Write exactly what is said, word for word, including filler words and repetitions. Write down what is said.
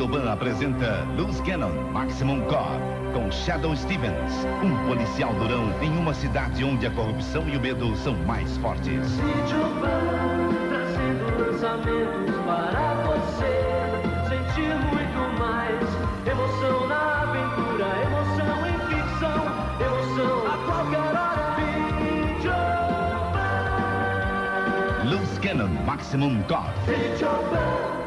Videoban apresenta Luz Cannon Maximum Cop com Shadow Stevens, um policial durão em uma cidade onde a corrupção e o medo são mais fortes. Videoban trazendo lançamentos para você sentir muito mais emoção na aventura, emoção em ficção, emoção a qualquer hora. Videoban. Luz Cannon Maximum Cop. Videoban.